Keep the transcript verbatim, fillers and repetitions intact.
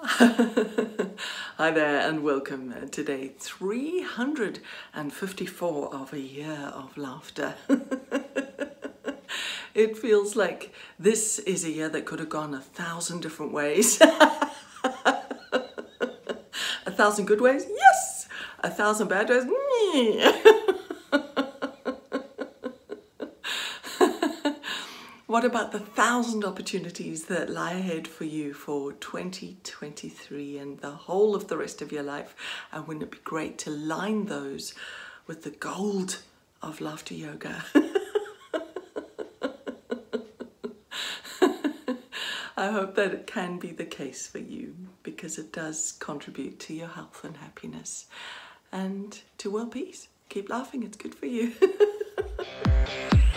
Hi there and welcome to day three hundred fifty-four of a year of laughter. It feels like this is a year that could have gone a thousand different ways. A thousand good ways? Yes! A thousand bad ways? What about the thousand opportunities that lie ahead for you for twenty twenty-three and the whole of the rest of your life? And wouldn't it be great to line those with the gold of laughter yoga? I hope that it can be the case for you, because it does contribute to your health and happiness and to world peace. Keep laughing, it's good for you.